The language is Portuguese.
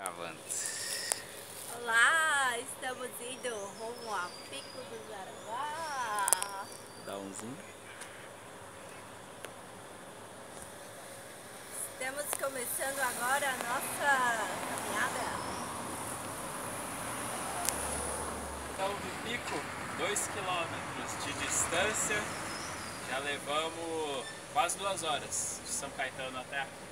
Gravando. Olá, estamos indo rumo a Pico do Jaraguá. Dá um zoom. Estamos começando agora a nossa caminhada. Então, do pico, 2 km de distância. Já levamos quase 2 horas de São Caetano até aqui.